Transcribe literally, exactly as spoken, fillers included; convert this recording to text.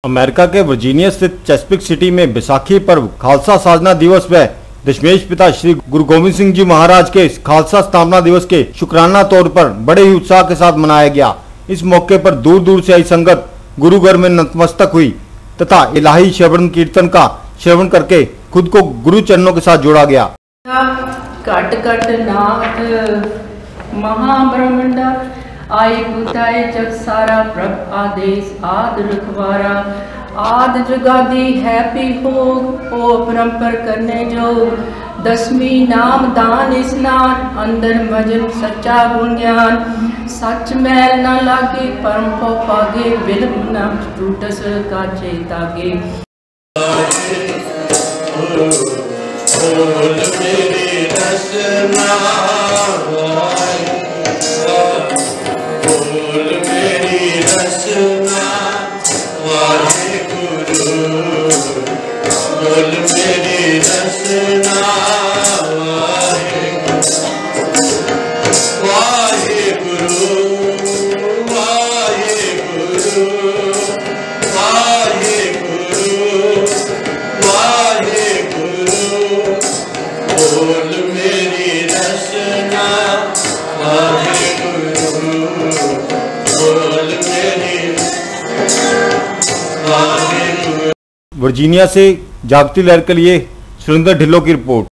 America के Virginia स्थित चेसपिक city में बैसाखी पर्व खालसा साधना दिवस व दशमेश पिता श्री गुरु गोविंद सिंह जी महाराज के खालसा स्थापना दिवस के शुक्राना तौर पर बड़े ही उत्साह के साथ मनाया गया। इस मौके पर दूर दूर से आई संगत गुरु घर में नतमस्तक हुई तथा इलाही श्रवण कीर्तन का श्रवण करके खुद को गुरु चरणों के साथ जोड़ा गया। कट कट नाथ महाब्रह्मंडा आई बुताए जग सारा प्रभ आदेश आद रखवारा आद जुगादी हैप्पी हो ओ परंपर करने जो दसवीं नाम दान स्नान अंदर भजन सच्चा गुण ज्ञान सच मैल न लागे परम को पागे विलम न टूटस का चेतागे। वर्जीनिया से जागती लहर के लिए सुरेंद्र ढिल्लों की रिपोर्ट।